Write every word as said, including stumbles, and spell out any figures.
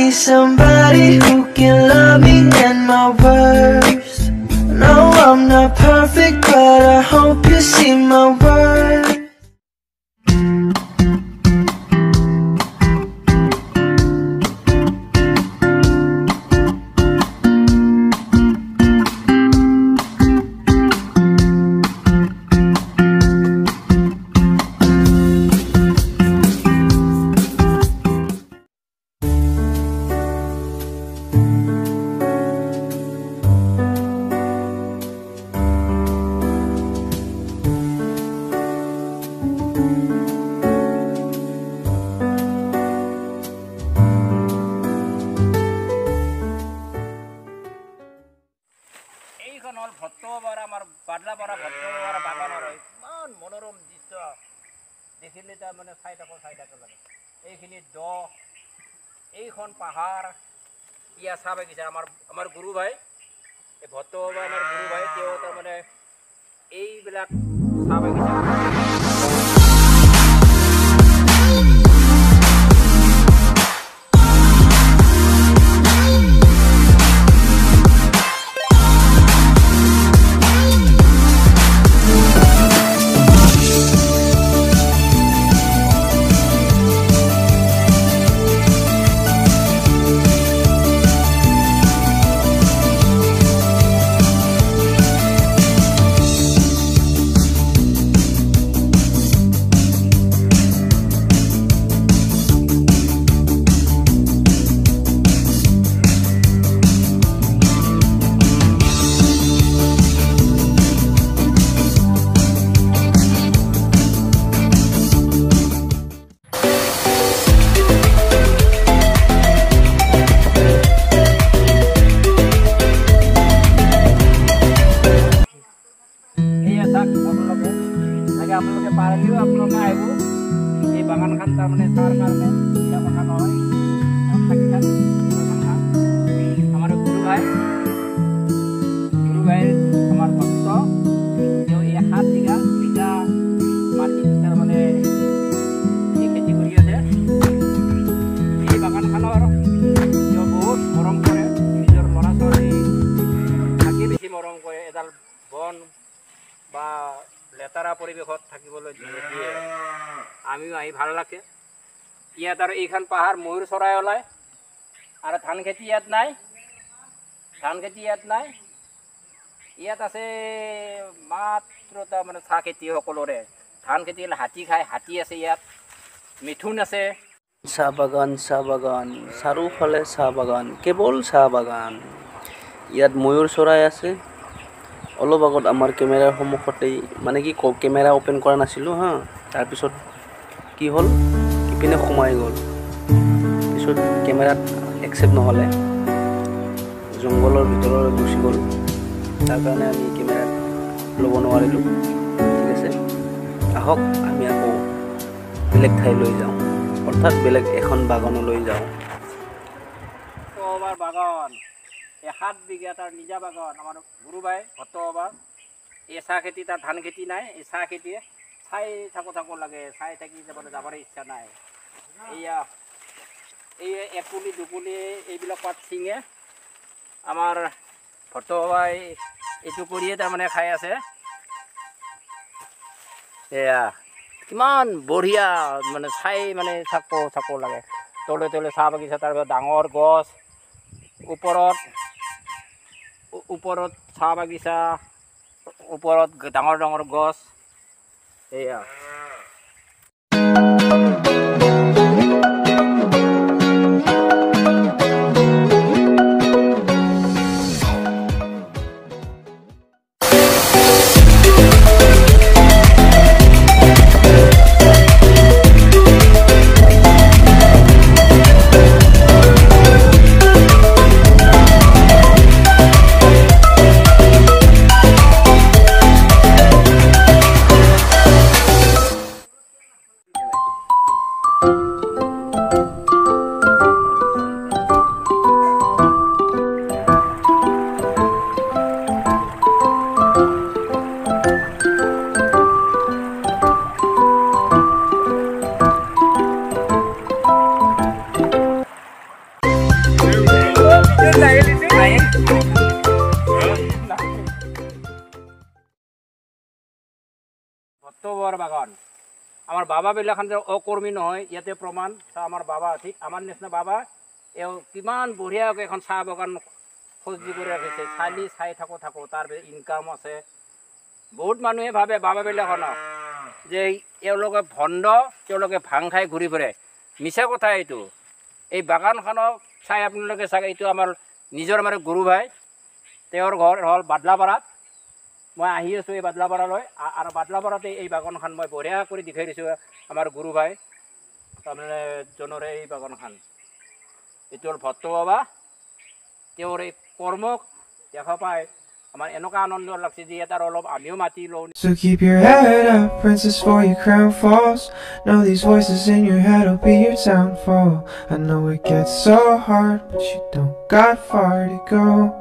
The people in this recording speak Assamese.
need somebody who can love me and my worst. No, I'm not perfect, but I hope you see my worth. মনোরম দৃশ্য দেখিলে তাৰ মানে চাই থাকো চাই থাকো লাগে এইখিনি দ এইখন পাহাৰ ইয়া চাহ বাগিচা আমাৰ আমাৰ গুৰু ভাই এই ভট্ট বা আমাৰ গুৰু ভাই তেওঁ তাৰ মানে এইবিলাক চাহ বাগিচা আপোনালোকে পাৰিলেও আপোনালোকে আহিব এই বাগানখন তাৰমানে চাৰ কাৰণে এটা কথা নহয় থাকি থাক বাগানখন আমাৰ গুৰু ভাই গুৰু ভাই আমাৰ ভক্ত তেওঁ এই সাত বিঘা বিঘা মাটি তাৰমানে এই খেতি কৰি আছে এই বাগানখনৰ তেওঁ বহুত মৰম কৰে নিজৰ ল'ৰা ছোৱালী থাকি বেছি মৰম কৰে এডাল বন বা লেতেৰা পৰিৱেশত থাকিবলৈ দিয়ে আমিও আহি ভাল লাগে ইয়াত আৰু এইখন পাহাৰ ময়ূৰ চৰাই ওলায় আৰু ধান খেতি ইয়াত নাই ধান খেতি ইয়াত নাই ইয়াত আছে মাত্ৰ তাৰমানে চাহ খেতি সকলোৰে ধান খেতি হাতী খায় হাতী আছে ইয়াত মিথুন আছে চাহ বাগান চাহ বাগান চাৰিওফালে চাহ বাগান কেৱল চাহ বাগান ইয়াত ময়ূৰ চৰাই আছে অলপ আগত আমাৰ কেমেৰাৰ সন্মুখতেই মানে কি কেমেৰা অপেন কৰা নাছিলোঁ হা তাৰপিছত কি হ'ল ইপিনে সোমাই গ'ল পিছত কেমেৰাত একচেপ্ট নহ'লে জংঘলৰ ভিতৰলৈ গুচি গ'ল তাৰ কাৰণে আমি কেমেৰাত ল'ব নোৱাৰিলোঁ ঠিক আছে আহক আমি আকৌ বেলেগ ঠাইলৈ যাওঁ অৰ্থাৎ বেলেগ এখন বাগানলৈ যাওঁ আমাৰ বাগান এই সাত বিঘা তাৰ নিজা বাগান আমাৰ গুৰু ভাই ভট্ট বাবা এই চাহ খেতি তাৰ ধান খেতি নাই এই চাহ খেতিয়ে চাই থাকো থাকো লাগে চাই থাকি যাবলৈ যাবৰ ইচ্ছা নাই এয়া এই এপুলি দুপুলি এইবিলাক পাত ছিঙে আমাৰ ভট্ট বাবাই এইটো কৰিয়ে তাৰমানে খাই আছে এয়া কিমান বঢ়িয়া মানে চাই মানে থাকো থাকো লাগে তলে তলে চাহ বাগিচা তাৰপিছত ডাঙৰ গছ ওপৰত ওপৰত চাহ বাগিচা ওপৰত ডাঙৰ ডাঙৰ গছ এয়া lain. ভট্টবৰ বাগান আমাৰ বাবাবিলাখন যে অকৰ্মী নহয় ইয়াতে প্ৰমাণ আমাৰ বাবা ঠিক আমাৰ নিচিনা বাবা এওঁ কিমান বঢ়িয়াকৈ এখন চাহ বাগান সজ্জি কৰি ৰাখিছে চালি চাই থাকোঁ থাকোঁ তাৰ ইনকাম আছে বহুত মানুহে ভাবে বাবাবিলাখনক যে এওঁলোকে ভণ্ড তেওঁলোকে ভাং খাই ঘূৰি ফুৰে মিছা কথা এইটো এই বাগানখনক চাই আপোনালোকে চাগে এইটো আমাৰ নিজৰ মানে গুৰু ভাই তেওঁৰ ঘৰ হ'ল বাদলাপাৰাত মই আহি আছোঁ এই বাদলাপাৰালৈ আৰু বাদলাপাৰাতে এই বাগানখন মই বঢ়িয়া কৰি দেখাই দিছোঁ আমাৰ গুৰু ভাই তাৰমানে জনৰে এই বাগানখন এইটো হ'ল ভট্ট বাবা তেওঁৰ এই কৰ্মক দেখা পাই আমাৰ এনেকুৱা আনন্দ লাগছে যে ইয়াত আৰু অলপ আমিও মাতি লওঁ So keep your head up, princess, before your crown falls. Know these voices in your head will be your downfall. I know it gets so hard, but you don't got far to go.